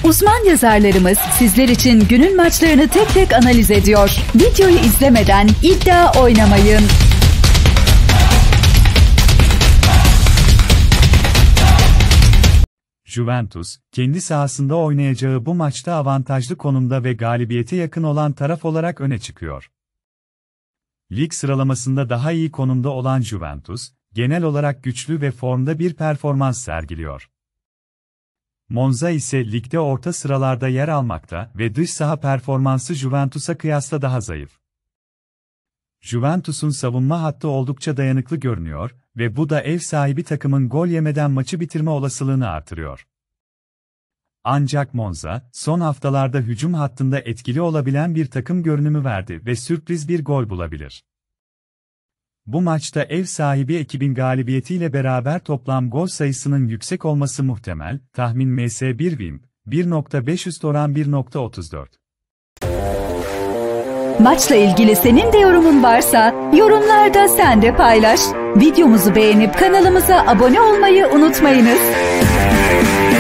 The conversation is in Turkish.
Uzman yazarlarımız sizler için günün maçlarını tek tek analiz ediyor. Videoyu izlemeden iddia oynamayın. Juventus, kendi sahasında oynayacağı bu maçta avantajlı konumda ve galibiyete yakın olan taraf olarak öne çıkıyor. Lig sıralamasında daha iyi konumda olan Juventus, genel olarak güçlü ve formda bir performans sergiliyor. Monza ise ligde orta sıralarda yer almakta ve dış saha performansı Juventus'a kıyasla daha zayıf. Juventus'un savunma hattı oldukça dayanıklı görünüyor ve bu da ev sahibi takımın gol yemeden maçı bitirme olasılığını artırıyor. Ancak Monza, son haftalarda hücum hattında etkili olabilen bir takım görünümü verdi ve sürpriz bir gol bulabilir. Bu maçta ev sahibi ekibin galibiyetiyle beraber toplam gol sayısının yüksek olması muhtemel, tahmin MS1 Wimp, 1.5 üst oran 1.34. Maçla ilgili senin de yorumun varsa, yorumlarda sen de paylaş. Videomuzu beğenip kanalımıza abone olmayı unutmayınız.